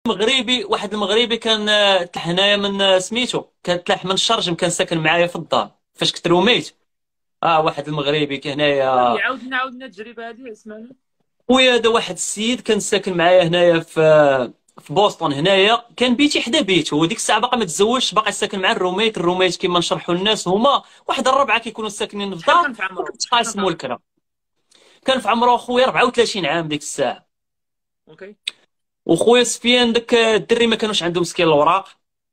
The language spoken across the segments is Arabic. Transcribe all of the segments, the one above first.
مغربي، واحد المغربي كان تلاح هنايا من سميتو، كان تلاح من الشرجم، كان ساكن معايا في الدار فاش كنت روميت. واحد المغربي كان وي هنايا. عاودنا التجربه هذه اسمعنا. خويا هذا واحد السيد كان ساكن معايا هنايا في بوسطن هنايا، كان بيتي حدا بيته، وديك الساعه باقي ما تزوجش، باقي ساكن مع الروميت كيما نشرحوا الناس هما واحد الربعه كيكونوا ساكنين في شحال دار كان في عمره؟ شحال كان في وكتقاسموا عمره؟ الكرا. كان في عمره خويا 34 عام ديك الساعه. اوكي. وخويا سفيان داك الدري ما كانوش عندهم مسكين الاوراق،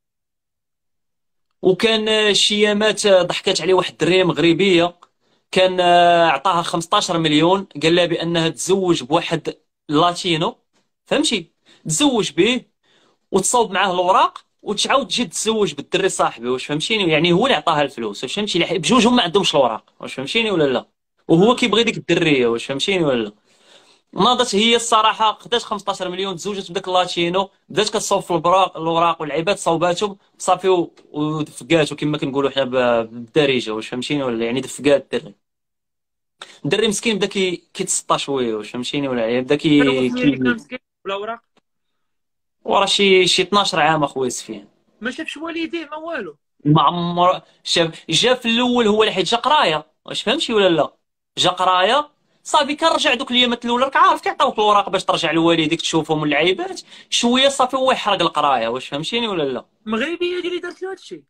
وكان شي ايامات ضحكات عليه واحد الدريه مغربيه، كان عطاها 15 مليون، قال لها بانها تزوج بواحد لاتينو، فهمتي، تزوج به وتصاوب معاه الاوراق وتعاود تجي تتزوج بالدري صاحبي، واش فهمتيني؟ يعني هو اللي عطاها الفلوس، واش فهمتي، بجوج هما ما عندهمش الاوراق، واش فهمتيني ولا لا؟ وهو اه كيبغي ديك الدريه، واش فهمتيني ولا لا؟ ناضت هي الصراحه، خدات 15 مليون، تزوجت بداك اللاتينو، بدات كتصوب في الاوراق والعباد صوباتهم صافي ودفقاتو كما كنقولوا حنا بالدارجه، واش فهمتيني ولا؟ يعني دفقات الدري مسكين بدا كيتسطى شويه، واش فهمتيني ولا؟ يعني بدا شنو هو سميه اللي كان مسكين بالاوراق؟ ورا شي 12 عام اخويا سفيان. ما شافش والديه ما والو؟ ما عمر شاف، جا في الاول هو اللي حيت جا قرايه، واش فهمتي ولا لا؟ جا قرايه صافي، كان رجع دوك الايامات الاولى، راك عارف كيعطيوك الوراق باش ترجع لوالديك تشوفهم واللعيبات، شويه صافي هو يحرق القرايه، واش فهمتيني ولا لا؟ مغربيه هذه اللي دارت له هادشي؟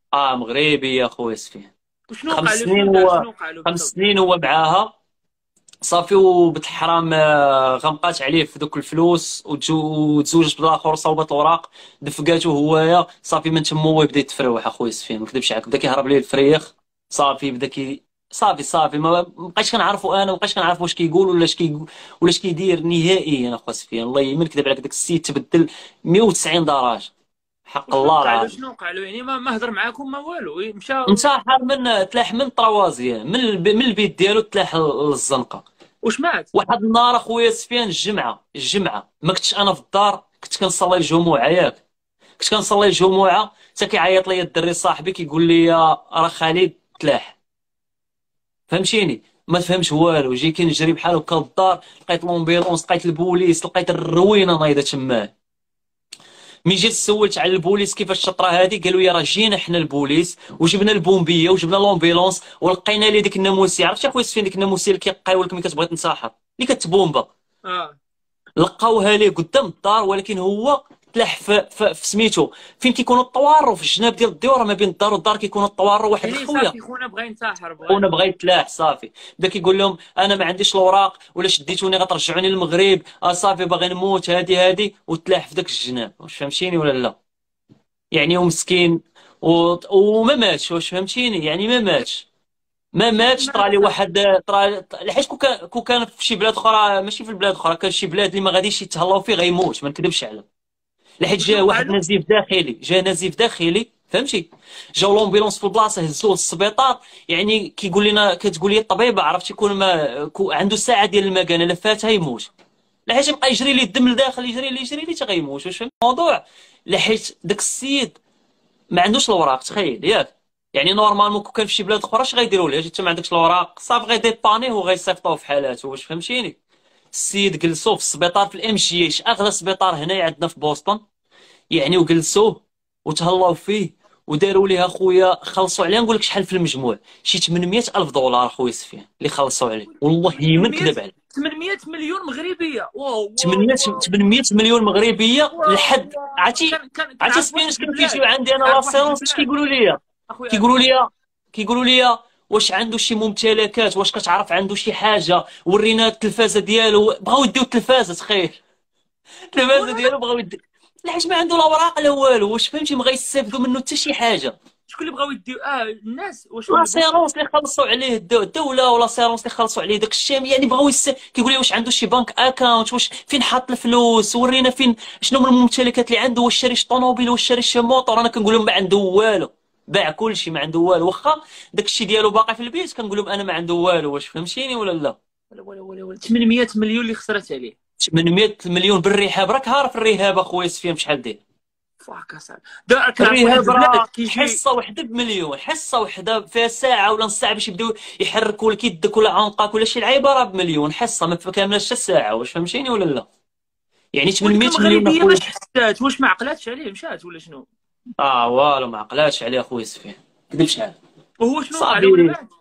مغربي يا خويا سفيان. وشنو وقع خمس له؟ شنو سنين دار؟ هو شنو وقع له خمس بالضبط؟ سنين هو معاها صافي، وبنت الحرام غمقات عليه في دوك الفلوس، وتزوجت بالاخر، صوبت الاوراق، دفقاتو هوايا، صافي من تما هو بدا يتفروح اخويا سفيان، ما نكذبش عليك، بدا كيهرب ليه الفريخ، صافي بدا صافي ما بقيتش كنعرفو، انا ما بقيتش كنعرف واش كيقول ولا اش كيقول ولا اش كيدير نهائيا اخويا سفيان، الله ما نكذب عليك، داك السيد تبدل 190 درجه، حق وشنو الله وقع له؟ العظيم. شنو وقع له يعني؟ ما هضر معاكم ما والو؟ مشى انتحر، تلاح من طروازيان، من البيت ديالو تلاح للزنقه. واش مات؟ واحد النهار اخويا سفيان، الجمعه ما كنتش انا في الدار، كنت كنصلي الجمعه ياك، كنت كنصلي الجمعه، حتى كيعيط لي الدري صاحبي كيقول لي راه خالد تلاح، فهمتيني؟ ما تفهمش والو، جي كنجري بحال هكا للدار، لقيت لومبيلونس، لقيت البوليس، لقيت الروينه نايضه تما. ملي جيت سولت على البوليس كيفاش الشطره هذه، قالوا لي راه جينا حنا البوليس وجبنا البومبيه وجبنا لومبيلونس ولقينا لي ديك الناموسيه، عرفتي اخويا سفيان ديك الناموسيه اللي كيقايو لك ملي كتبغي تنتحر، اللي كتبومبا، اه لقاوها ليه قدام الدار، ولكن هو تلاح في سميتو، فين كيكونوا الطوارو في الجناب ديال الديور، ما بين الدار والدار كيكونوا الطوارو، واحد يعني الخويه صافي خونا بغى ينتحر خونا بغى. بغا يتلاح صافي، بدا كيقول لهم انا ما عنديش الاوراق، ولا شديتوني غترجعوني للمغرب، صافي باغي نموت، هادي وتلاح في داك الجناب، واش فهمتيني ولا لا؟ يعني ومسكين وما ماتش، واش فهمتيني؟ يعني ما ماتش، ما كيفاش ماتش، طرا مات لي صاحبي؟ واحد حيت كون كان في شي بلاد اخرى، ماشي في البلاد اخرى، كان شي بلاد اللي ما غاديش يتهلاو فيه غيموت، ما نكذبش عليه، لحيت وشنو جا وقع واحد له؟ نزيف داخلي، فهمتي؟ جاو لومبيلونس في البلاصه، هزوه للسبيطار، يعني كيقول لنا، كتقول لي الطبيبه، عرفتي كون ما عنده ساعه ديال المكانه، لا فاتها يموت، لحيت يبقى يجري لي الدم لداخل، يجري لي حتى غيموت، واش فهمت الموضوع؟ لحيت داك السيد ما عندوش الاوراق، تخيل ياك، يعني نورمالمون كون كان في شي بلاد اخرى اش غيديروا ليه؟ انت ما عندكش الاوراق صافي غيديبانيه وغيصيفطوه في حالاته، واش فهمتيني؟ السيد جلسوه في السبيطار في الام جي ايش، اغلى سبيطار هنايا عندنا في بوسطن، يعني وجلسوه وتهلاو فيه، وداروا ليه اخويا، خلصوا عليه، نقول لك شحال في المجموع، شي 800 الف دولار اخويا سفيان اللي خلصوا عليه، والله ما 800 نكذب عليك. 800 مليون مغربيه؟ واو واو 800 واو 800 مليون مغربيه واو لحد، واو. عرفتي؟ كان عرفتي عارف سفيان واحد اش كانوا كيجيو البلاد؟ عندي انا عارف واحد لاسيرونس اش البلاد كيقولوا لي؟ اخويا كيقولوا امين. لي كيقولوا لي واش عنده شي ممتلكات، واش كتعرف عنده شي حاجه، ورينا التلفازه ديالو، بغاو يديو التلفازه، تخيل التلفازه ولا ديالو بغاو يديو، لحيت ما عنده لا اوراق لا والو، واش فهمتي؟ ما غيستافدوا منه حتى شي حاجه. شكون اللي بغاو يديو؟ الناس واش لا البوليس؟ سيرونس اللي خلصوا عليه الدوله، ولا سيرونس اللي خلصوا عليه داك الشام، يعني بغاو كيقول لي واش عنده شي بنك اكاونت، واش فين حاط الفلوس، ورينا فين، شنو من الممتلكات اللي عنده، واش شاري شي طوموبيل، واش شاري شي موطور، انا كنقول لهم ما عنده والو، باع كل شيء، ما عنده والو، واخا داك الشيء ديالو باقي في البيت، كنقول لهم انا ما عنده والو، واش فهمتيني ولا لا؟ ولا 800 مليون اللي خسرت عليه؟ 800 مليون بالرهاب، راك عارف الرهاب اخويا سفيان بشحال داير؟ فاك اصاحبي. كنعرف واحد الرهاب البلاد راه كيجي. حصه وحده بمليون، حصه وحده فيها ساعه ولا نص ساعه باش يبداو يحركوا لك يدك ولا عنقك ولا شي لعيبه، راه بمليون حصه، ما كاملاش حتى ساعه، واش فهمتيني ولا لا؟ يعني وديك 800 مليون المغربيه اخويا. باش حسات؟ واش ما عقلاتش عليه مشات ولا شنو؟ والو ما عقلاش عليه اخويا سفيان، كذبش عليه. وهو شنو وقع له من صافي. بعد؟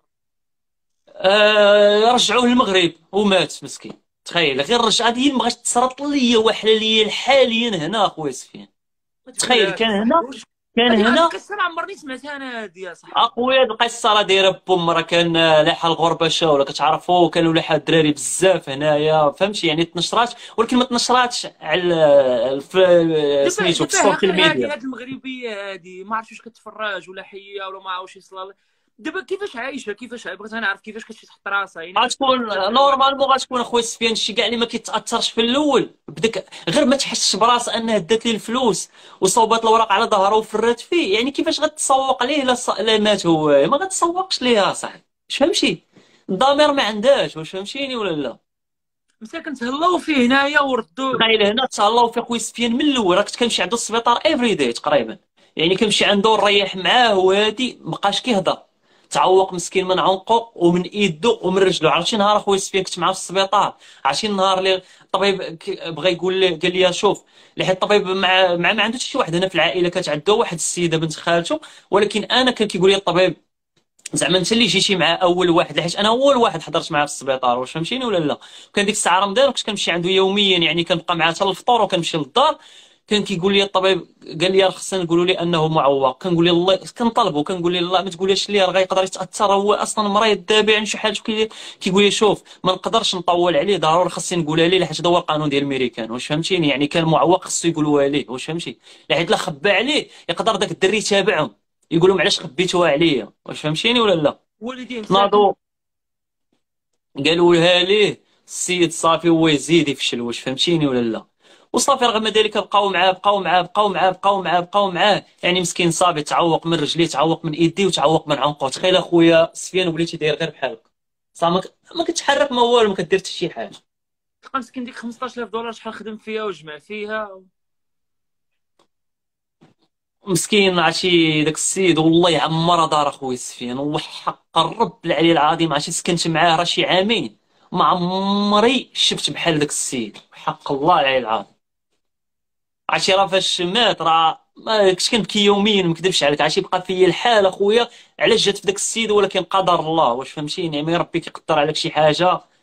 رجعوه للمغرب ومات مسكين. تخيل غير رجع، هذه ما بغاش تصرط ليا وحاليا حاليا هنا اخويا سفيان. ما تخيل تقولهاش كان اصاحبي. هنا، كان هذه هنا القصه ما عمرني سمعتها انا هذه يا صاحبي. اخويا القصه راه دايره بوم، راه كان لاحة الغربشه ولا كتعرفوا، كانوا لاحة الدراري بزاف هنايا فهمتي، يعني تنشرات ولكن ما تنشراتش على دابا سميتو في دابا السوشيال هذه ميديا. هذه المغربيه هذه ما عرفتش واش كتفرج ولا حيه ولا ما عرفتش يصلى. دابا كيفاش عايشه؟ كيفاش بغيت انا نعرف كيفاش كتمشي تحط راسها، يعني كيفاش غتكون كتهضر مع واحد. نورمالمون، غتكون اخويا سفيان شي كاع اللي ما كيتاثرش في الاول بدك غير ما تحسش براسها انها دات ليه الفلوس وصوبات الوراق على ظهره وفرات فيه، يعني كيفاش غتسوق ليه لا مات هو؟ ما غتسوقش ليه صاحبي، واش فهمتي؟ الضمير ما عندهاش، واش فهمتيني ولا لا؟ مساكن تهلاو فيه هنايا وردوا. تخيل هنا تهلاو في خويا سفيان من الاول، راه كنت كنمشي عندو السبيطار افري داي تقريبا، يعني كنمشي عنده نريح معاه وهادي مابقاش كيهضر. تعوق مسكين من عنقه ومن ايدو ومن رجلو. عرفتي نهار اخويا سفيان كنت معاه في السبيطار، عرفتي النهار اللي الطبيب بغى يقول لي، قال لي شوف، لحيت الطبيب ما عندوش شي واحد هنا في العائله كتعدو، واحد السيده بنت خالته، ولكن انا كان كيقول لي الطبيب زعما انت اللي جيتي مع اول واحد، حيت انا اول واحد حضرت معاه في السبيطار، واش فهمتيني ولا لا؟ كان ديك الساعه رمضان وكنت كنمشي عنده يوميا، يعني كنبقى معاه حتى الفطور وكنمشي للدار. كان كيقول لي الطبيب، قال لي راه خصنا نقولوا لي انه معوق. كنقول لي الله، كنطلبوا كنقول لي الله ما تقوليش لي راه غيقدر يتاثر، هو اصلا مريض دابا يعني شي حاجه. كيقول لي شوف ما نقدرش نطول عليه، ضروري خاصني نقولها ليه حيت هذا هو القانون ديال الميريكان، واش فهمتيني؟ يعني كان معوق خصو يقولوها ليه، واش فهمتي؟ حيت لا خبى عليه يقدر داك الدري يتابعهم يقول لهم علاش خبيتوها عليا، واش فهمتيني ولا لا؟ والديه مساكن. ناضوا قالوا لها ليه السيد صافي هو يزيد يفشل، واش فهمتيني ولا لا؟ وصافي رغم ذلك بقاو معاه يعني مسكين صافي تعوق من رجليه، تعوق من ايديه، وتعوق من عنقه. تخيل اخويا سفيان وليتي داير غير بحالك، صافي ما كتحرك ما والو، ما كدير حتى شي حاجه. تلقى مسكين ديك 15000 دولار شحال خدم فيها وجمع فيها. مسكين عرفتي داك السيد والله يعمر دار اخويا سفيان، وحق الرب العلي العظيم عرفتي سكنت معاه راه شي عامين، ما عمري شفت بحال داك السيد، حق الله العلي العظيم. عرفتي راه فاش مات راه ما كنت كنبكي يوميا، ما نكذبش عليك. عرفتي بقى فيا الحال اخويا علاش جات في داك السيد، ولكن قدر الله، واش فهمتيني؟ يعني ربي كيقدر عليك شي حاجه